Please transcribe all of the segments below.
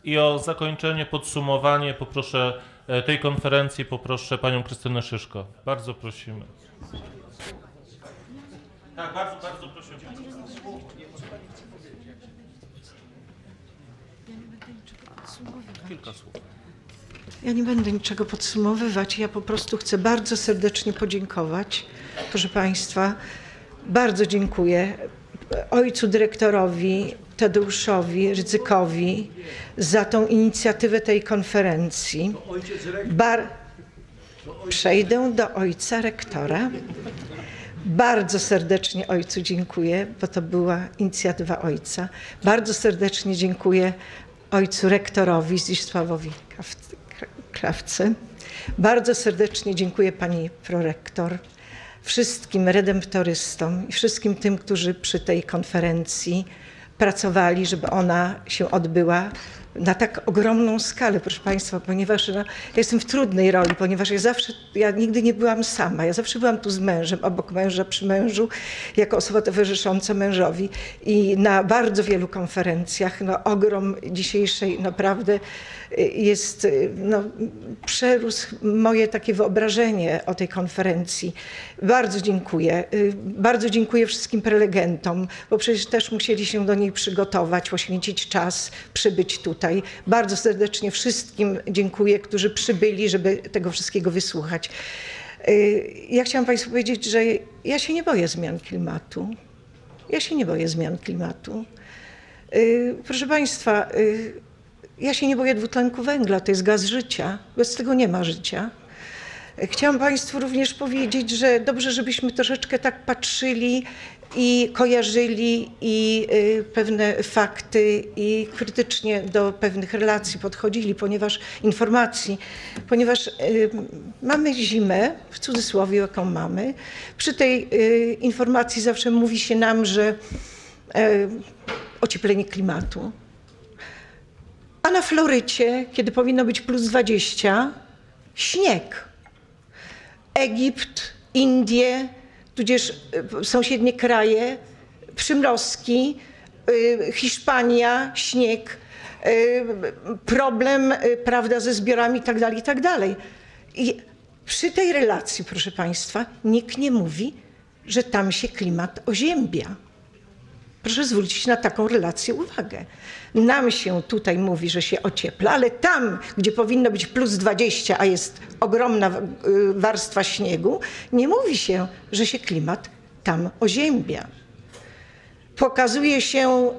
I o zakończenie, podsumowanie poproszę tej konferencji, poproszę panią Krystynę Szyszko. Bardzo prosimy. Tak, bardzo prosimy. Kilka słów. Ja nie będę niczego podsumowywać. Ja po prostu chcę bardzo serdecznie podziękować. Proszę Państwa, bardzo dziękuję ojcu dyrektorowi Tadeuszowi Rydzykowi za tą inicjatywę tej konferencji. Przejdę do ojca rektora. Bardzo serdecznie ojcu dziękuję, bo to była inicjatywa ojca. Bardzo serdecznie dziękuję ojcu rektorowi Zdzisławowi Krawce. Bardzo serdecznie dziękuję pani prorektor, wszystkim redemptorystom i wszystkim tym, którzy przy tej konferencji pracowali, żeby ona się odbyła na tak ogromną skalę, proszę Państwa, ponieważ ja jestem w trudnej roli, ponieważ ja nigdy nie byłam sama. Ja zawsze byłam tu z mężem, obok męża, przy mężu, jako osoba towarzysząca mężowi i na bardzo wielu konferencjach. No, ogrom dzisiejszej naprawdę jest, no, przerósł moje takie wyobrażenie o tej konferencji. Bardzo dziękuję. Bardzo dziękuję wszystkim prelegentom, bo przecież też musieli się do niej przygotować, poświęcić czas, przybyć tutaj. Bardzo serdecznie wszystkim dziękuję, którzy przybyli, żeby tego wszystkiego wysłuchać. Ja chciałam Państwu powiedzieć, że ja się nie boję zmian klimatu. Ja się nie boję zmian klimatu. Proszę Państwa, ja się nie boję dwutlenku węgla, to jest gaz życia. Bez tego nie ma życia. Chciałam Państwu również powiedzieć, że dobrze, żebyśmy troszeczkę tak patrzyli i kojarzyli i pewne fakty i krytycznie do pewnych relacji podchodzili, ponieważ mamy zimę, w cudzysłowie jaką mamy. Przy tej informacji zawsze mówi się nam, że ocieplenie klimatu. A na Florycie, kiedy powinno być plus 20, śnieg. Egipt, Indie, tudzież sąsiednie kraje, przymrozki, Hiszpania, śnieg, problem, prawda, ze zbiorami itd., itd. I przy tej relacji, proszę Państwa, nikt nie mówi, że tam się klimat oziębia. Proszę zwrócić na taką relację uwagę. Nam się tutaj mówi, że się ociepla, ale tam, gdzie powinno być plus 20, a jest ogromna warstwa śniegu, nie mówi się, że się klimat tam oziębia. Pokazuje się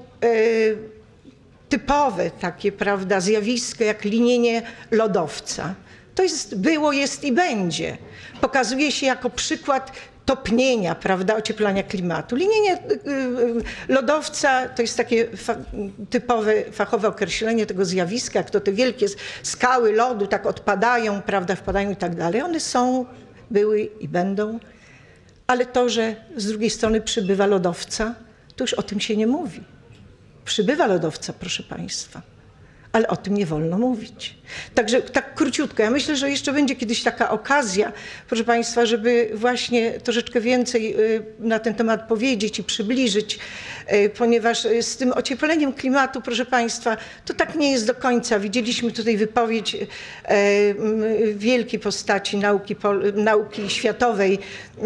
typowe takie, prawda, zjawisko jak linienie lodowca. To jest, było, jest i będzie. Pokazuje się jako przykład topnienia, prawda, ocieplania klimatu. Linienie lodowca to jest takie typowe, fachowe określenie tego zjawiska, jak to te wielkie skały lodu tak odpadają, prawda, wpadają i tak dalej. One są, były i będą, ale to, że z drugiej strony przybywa lodowca, to już o tym się nie mówi. Przybywa lodowca, proszę Państwa, ale o tym nie wolno mówić. Także tak króciutko. Ja myślę, że jeszcze będzie kiedyś taka okazja, proszę Państwa, żeby właśnie troszeczkę więcej na ten temat powiedzieć i przybliżyć, ponieważ z tym ociepleniem klimatu, proszę Państwa, to tak nie jest do końca. Widzieliśmy tutaj wypowiedź wielkiej postaci nauki światowej,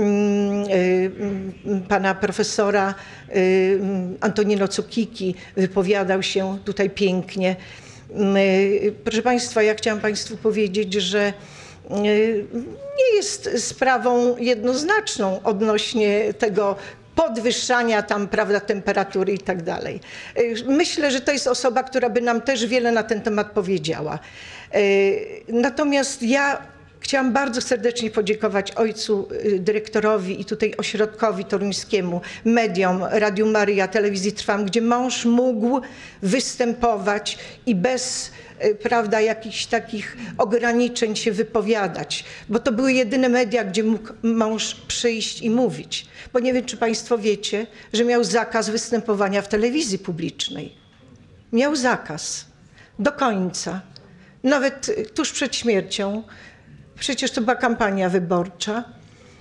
pana profesora Antonino Cukiki. Wypowiadał się tutaj pięknie. Proszę Państwa, ja chciałam Państwu powiedzieć, że nie jest sprawą jednoznaczną odnośnie tego podwyższania tam, prawda, temperatury i tak dalej. Myślę, że to jest osoba, która by nam też wiele na ten temat powiedziała. Natomiast ja chciałam bardzo serdecznie podziękować ojcu dyrektorowi i tutaj ośrodkowi toruńskiemu, mediom, Radiu Maryja, Telewizji Trwam, gdzie mąż mógł występować i bez, prawda, jakichś takich ograniczeń się wypowiadać, bo to były jedyne media, gdzie mógł mąż przyjść i mówić. Bo nie wiem, czy Państwo wiecie, że miał zakaz występowania w telewizji publicznej. Miał zakaz do końca. Nawet tuż przed śmiercią. Przecież to była kampania wyborcza.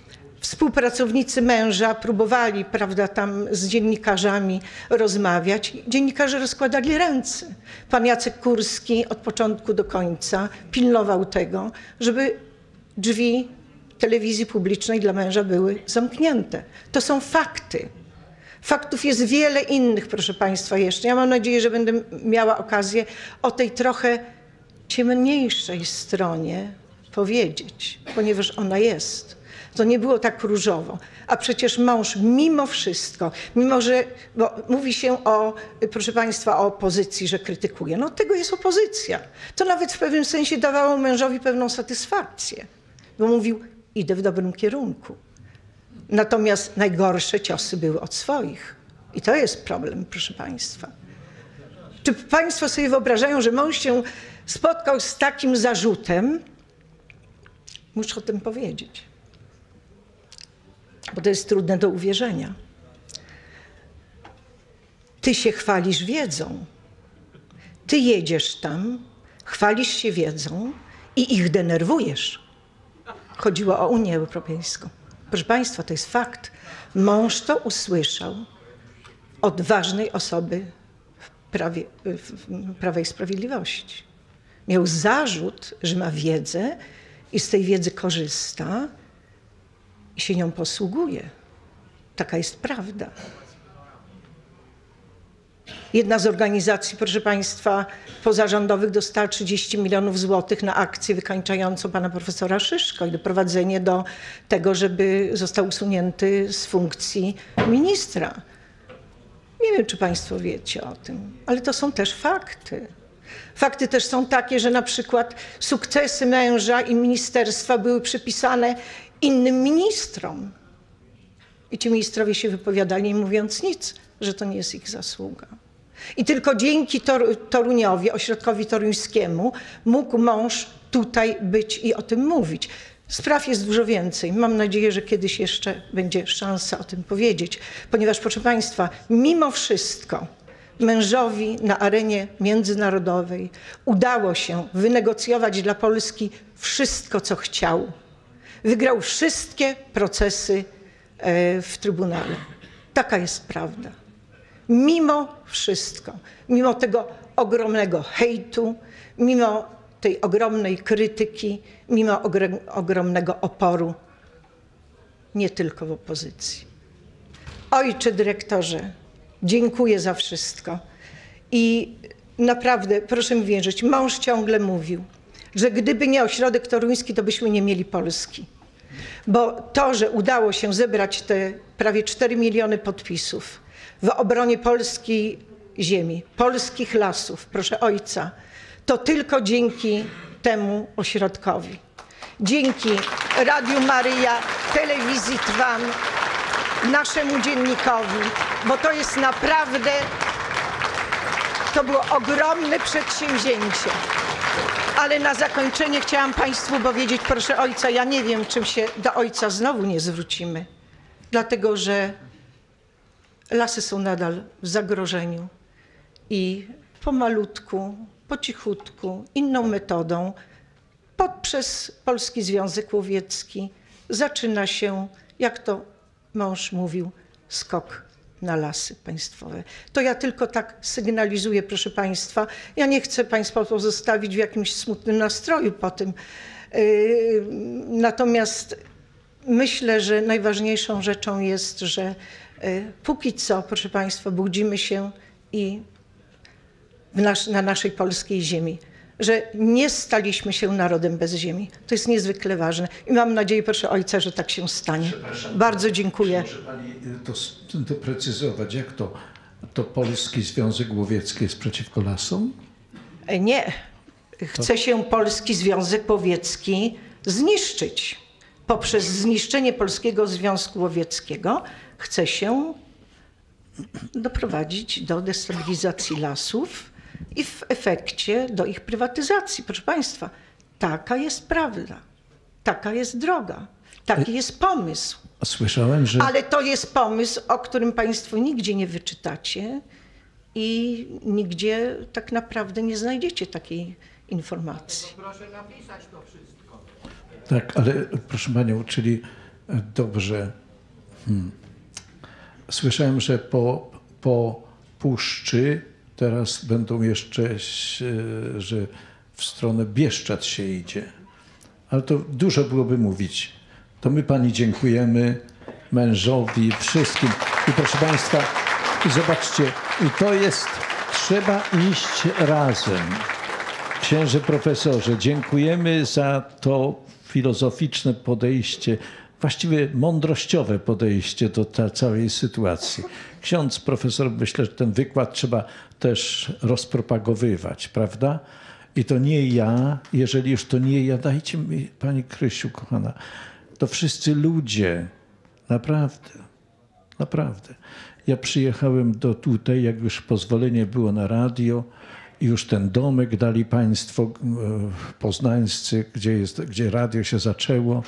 Współpracownicy męża próbowali, prawda, tam z dziennikarzami rozmawiać. Dziennikarze rozkładali ręce. Pan Jacek Kurski od początku do końca pilnował tego, żeby drzwi telewizji publicznej dla męża były zamknięte. To są fakty. Faktów jest wiele innych, proszę Państwa, jeszcze. Ja mam nadzieję, że będę miała okazję o tej trochę ciemniejszej stronie powiedzieć, ponieważ ona jest. To nie było tak różowo. A przecież mąż mimo wszystko, mimo że, bo mówi się o, proszę Państwa, o opozycji, że krytykuje. No od tego jest opozycja. To nawet w pewnym sensie dawało mężowi pewną satysfakcję, bo mówił, idę w dobrym kierunku. Natomiast najgorsze ciosy były od swoich. I to jest problem, proszę Państwa. Czy Państwo sobie wyobrażają, że mąż się spotkał z takim zarzutem? Muszę o tym powiedzieć. Bo to jest trudne do uwierzenia. Ty się chwalisz wiedzą. Ty jedziesz tam, chwalisz się wiedzą i ich denerwujesz. Chodziło o Unię Europejską. Proszę Państwa, to jest fakt. Mąż to usłyszał od ważnej osoby w Prawie i Sprawiedliwości. Miał zarzut, że ma wiedzę i z tej wiedzy korzysta i się nią posługuje. Taka jest prawda. Jedna z organizacji, proszę Państwa, pozarządowych dostała 30 milionów złotych na akcję wykańczającą pana profesora Szyszko i doprowadzenie do tego, żeby został usunięty z funkcji ministra. Nie wiem, czy Państwo wiecie o tym, ale to są też fakty. Fakty też są takie, że na przykład sukcesy męża i ministerstwa były przypisane innym ministrom. I ci ministrowie się wypowiadali, nie mówiąc nic, że to nie jest ich zasługa. I tylko dzięki Toruniowi, ośrodkowi toruńskiemu, mógł mąż tutaj być i o tym mówić. Spraw jest dużo więcej. Mam nadzieję, że kiedyś jeszcze będzie szansa o tym powiedzieć. Ponieważ, proszę Państwa, mimo wszystko mężowi na arenie międzynarodowej udało się wynegocjować dla Polski wszystko, co chciał. Wygrał wszystkie procesy w Trybunale. Taka jest prawda. Mimo wszystko, mimo tego ogromnego hejtu, mimo tej ogromnej krytyki, mimo ogromnego oporu, nie tylko w opozycji. Ojcze dyrektorze, dziękuję za wszystko. I naprawdę, proszę mi wierzyć, mąż ciągle mówił, że gdyby nie ośrodek toruński, to byśmy nie mieli Polski. Bo to, że udało się zebrać te prawie 4 miliony podpisów w obronie polskiej ziemi, polskich lasów, proszę ojca, to tylko dzięki temu ośrodkowi. Dzięki Radiu Maryja, Telewizji Trwam, naszemu dziennikowi, bo to jest naprawdę, to było ogromne przedsięwzięcie. Ale na zakończenie chciałam Państwu powiedzieć, proszę ojca, ja nie wiem, czym się do ojca znowu nie zwrócimy, dlatego że lasy są nadal w zagrożeniu i pomalutku, po cichutku, inną metodą, poprzez Polski Związek Łowiecki zaczyna się, jak to mąż mówił, skok na lasy państwowe. To ja tylko tak sygnalizuję, proszę Państwa. Ja nie chcę Państwa pozostawić w jakimś smutnym nastroju po tym. Natomiast myślę, że najważniejszą rzeczą jest, że póki co, proszę Państwa, budzimy się i na naszej polskiej ziemi, że nie staliśmy się narodem bez ziemi. To jest niezwykle ważne i mam nadzieję, proszę ojca, że tak się stanie. Bardzo dziękuję. Może Pani to doprecyzować, jak to Polski Związek Łowiecki jest przeciwko lasom? Nie. Chce się Polski Związek Łowiecki zniszczyć. Poprzez zniszczenie Polskiego Związku Łowieckiego chce się doprowadzić do destabilizacji lasów i w efekcie do ich prywatyzacji. Proszę Państwa, taka jest prawda, taka jest droga, taki jest pomysł. Słyszałem, że... Ale to jest pomysł, o którym Państwo nigdzie nie wyczytacie i nigdzie tak naprawdę nie znajdziecie takiej informacji. Proszę napisać to wszystko. Tak, ale proszę Panią, czyli Dobrze. Słyszałem, że po puszczy teraz będą jeszcze, że w stronę Bieszczad się idzie. Ale to dużo byłoby mówić. To my pani dziękujemy, mężowi, wszystkim. I proszę państwa, zobaczcie, i to jest, trzeba iść razem. Księże profesorze, dziękujemy za to filozoficzne podejście, właściwie mądrościowe podejście do tej całej sytuacji. Ksiądz profesor, myślę, że ten wykład trzeba też rozpropagowywać, prawda? I to nie ja, jeżeli już to nie ja, dajcie mi, pani Krysiu, kochana, to wszyscy ludzie, naprawdę, naprawdę. Ja przyjechałem tutaj, jak już pozwolenie było na radio, i już ten domek dali państwo poznańscy, gdzie radio się zaczęło.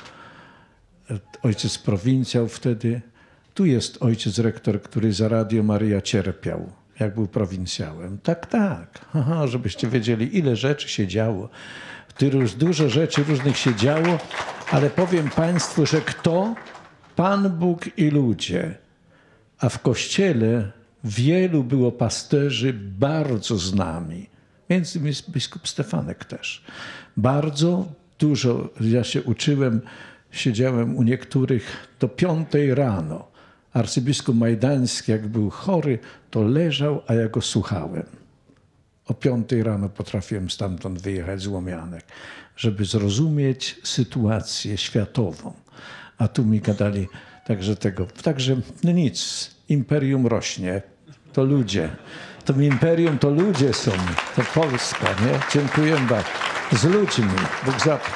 Ojciec prowincjał wtedy. Tu jest ojciec rektor, który za Radio Maryja cierpiał, jak był prowincjałem. Tak, tak. Aha, żebyście wiedzieli, ile rzeczy się działo. Dużo rzeczy różnych się działo, ale powiem państwu, że kto? Pan Bóg i ludzie. A w Kościele wielu było pasterzy bardzo znani. Między innymi biskup Stefanek też. Bardzo dużo, ja się uczyłem, siedziałem u niektórych do 5 rano. Arcybiskup Majdański, jak był chory, to leżał, a ja go słuchałem. O 5 rano potrafiłem stamtąd wyjechać z Łomianek, żeby zrozumieć sytuację światową. A tu mi gadali Także no nic, imperium rośnie, to ludzie. To imperium to ludzie są, to Polska, nie? Dziękuję bardzo. Z ludźmi, Bóg zapłać.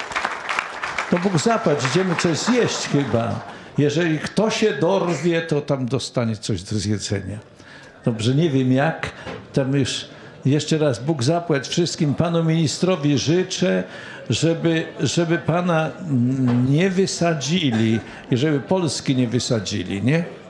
To Bóg zapłać, idziemy coś zjeść chyba. Jeżeli kto się dorwie, to tam dostanie coś do zjedzenia. Dobrze, nie wiem jak, tam już jeszcze raz Bóg zapłać wszystkim panu ministrowi życzę, żeby pana nie wysadzili i żeby Polski nie wysadzili, nie?